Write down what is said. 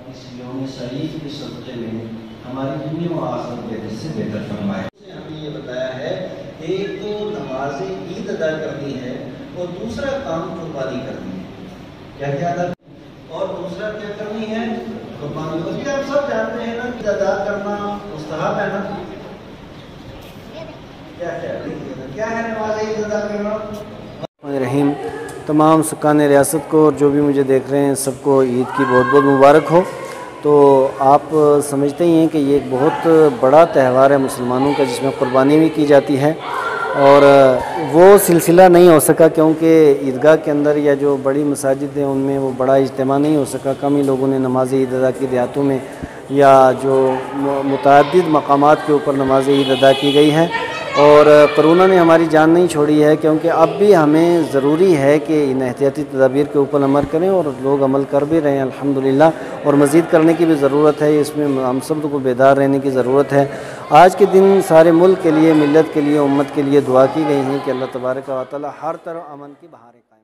इस यौम शरीफ के सदक़े में हमारी दुनिया व आखिरत बेहतर से बेहतर फरमाए। हमें ये बताया है, एक तो नमाज ईद अदा करनी है और दूसरा काम कुर्बानी करनी है। क्या क्या अदा और दूसरा क्या करनी है? कुर्बानी। क्योंकि आप सब जानते हैं ना कि अदा करना मुस्तहब है ना। क्या है नमाज ईद अदा करना? रहीम तमाम सुकान रियासत को और जो भी मुझे देख रहे हैं सबको ईद की बहुत बहुत मुबारक हो। तो आप समझते ही हैं कि ये एक बहुत बड़ा त्यौहार है मुसलमानों का, जिसमें क़ुरबानी भी की जाती है। और वो सिलसिला नहीं हो सका क्योंकि ईदगाह के अंदर या जो बड़ी मसाजिद हैं उनमें वो बड़ा इज्तिमा नहीं हो सका। कम ही लोगों ने नमाज ईद अदा की देहातों में, या जो मुतअद्दिद मकामात के ऊपर नमाज ईद अदा की गई है। और कोरोना ने हमारी जान नहीं छोड़ी है, क्योंकि अब भी हमें ज़रूरी है कि इन एहतियाती तदाबीर के ऊपर अमल करें, और लोग अमल कर भी रहे हैं अल्हम्दुलिल्लाह, और मज़ीद करने की भी ज़रूरत है। इसमें हम सब को बेदार रहने की ज़रूरत है। आज के दिन सारे मुल्क के लिए, मिल्लत के लिए, उम्मत के लिए दुआ की गई है कि अल्लाह तबारक व तआला हर तरह अमन की बहारें कायम